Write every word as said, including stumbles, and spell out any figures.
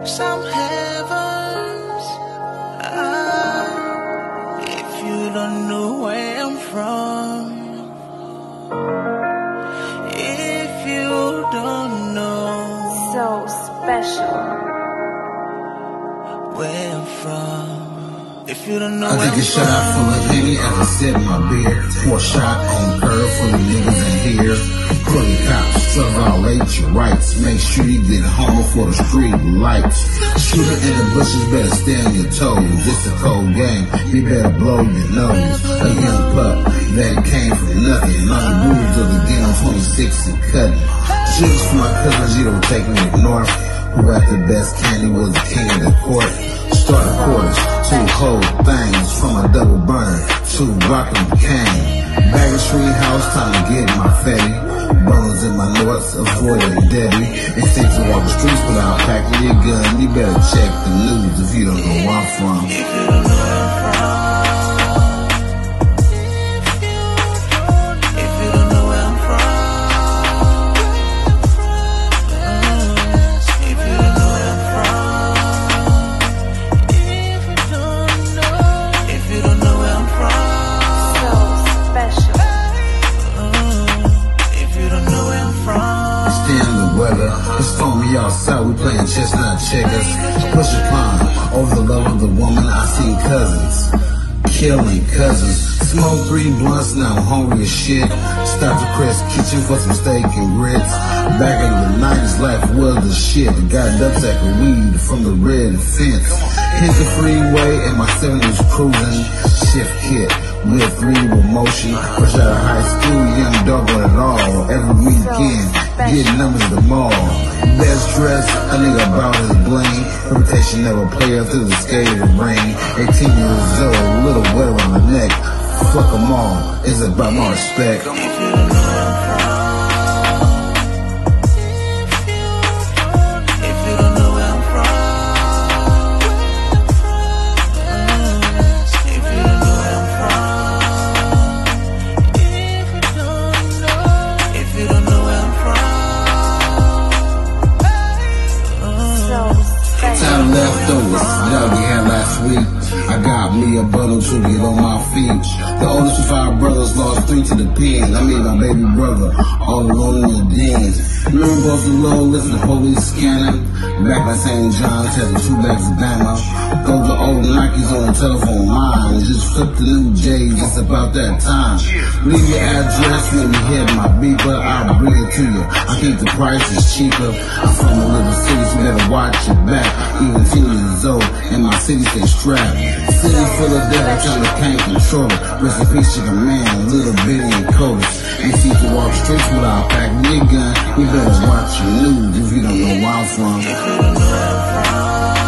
some heavens. Ah, if you don't know where I'm from, if you don't know, so special, where I'm from, if you don't know I where take I'm a shot from, full of Henny as I sip my beer. Pour a shot on curve full of niggas in here. Crooked cops, serve all late your rights. Make sure you get home before the street lights. Shooter in the bushes, better stay on your toes. It's a cold game, you better blow your nose. A young pup that came from nothing. On the rules of the game, twenty-six and cutting. Chicks for my cousins, you don't take me up north. Who at the best candy was the king of the court. Start a quarters, two cold things from a double burner, two rockin' cane. Bag of street house, time to get my fatty. Bones in my north, avoiding Debbie. It's safe to walk the streets without packing your gun. You better check the news if you don't know where I'm from. if you don't know where I'm from. It's stormy outside, we playing chestnut checkers. Push a climb over the love of the woman. I seen cousins killing cousins. Smoke three blunts, now I'm hungry as shit. Stop to Chris Kitchen for some steak and grits. Back in the nineties, life was the shit. Got a duck sack of weed from the red fence. Hit the freeway and my seventies cruising. Shift kit with three with motion. Fresh out of high school, young dog on it all. Every weekend, getting numbers at the mall. Best dress, a nigga about his bling. Reputation never play up through the skated rain. eighteen years old, little wetter on the neck. Fuck them all, it's about my respect. Leftovers that we had last week. I got me a bundle to get on my feet. The oldest of five brothers lost three to the pen. I made my baby brother all alone in the den. Remember both alone, listen to police scanning. Back by Saint John's, had the two bags of Bama. Those are old Nikes on the telephone line. Just flip the new J's, it's about that time. Leave your address, let me hit my beeper. I'll bring it to you. I think the price is cheaper. I'm from a little city, so better watch your back. Even ten years old, and my city stay strapped. City full of devil, trying to can't control it. Rest in peace, chicken man, little bitty and coldest. Ain't see to walk streets without packing your gun. You better watch your news if you don't know where I'm from.